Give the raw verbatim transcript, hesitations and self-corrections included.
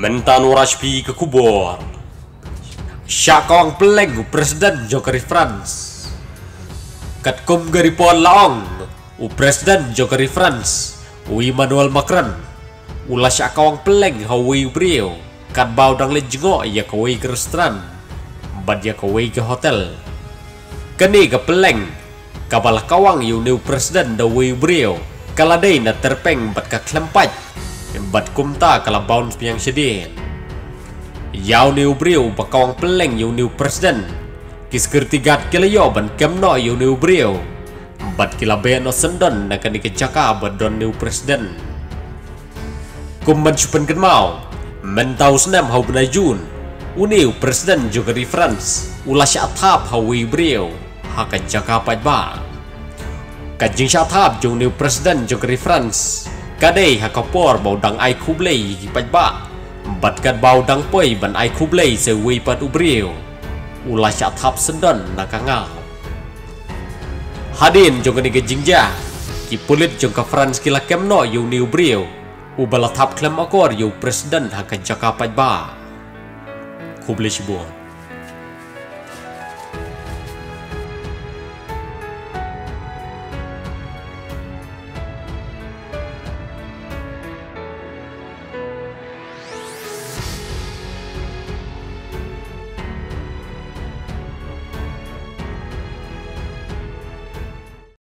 Mentano Rashpi ke kubur. Syakong peleng Presiden Jokowi France. Kat kum garipon laong u Presiden Jokowi France u Emmanuel Macron. Ula syakong peleng hawi brio. Kat bau dang le jengok ya kawai ke restoran. Bad ya kawai ke hotel. Kani ke peleng kabala kawang yu new Presiden da wi brio. Kaladai na terpeng bat ka klempat. Bat kumta kala bounce yang sedih. Yau new brio bakawang peleng yu new Presiden. Kis kertigat kila yo ban kemno yu new brio. Bat kila beno sendon na kani ke jaka bat don new Presiden. Kumban supen ken mau. Mentau senam hau benai Jun. Uniu Presiden juga di France. Ula syatap hawi brio. Haka jaka padba. Kajing syatap jung new Presiden juga di France. Kadai hakapor bau dang ai kublei padba. Bat kad bau dang poi ban ai kublei se wi pat ubrio. Ula syatap sendon nakangau. Hadin juga ni ke jingja. Ki pulit jung ka France kila kemno yu new brio. Ubala tap klem akor yu Presiden haka jaka padba. Kublai sibuan.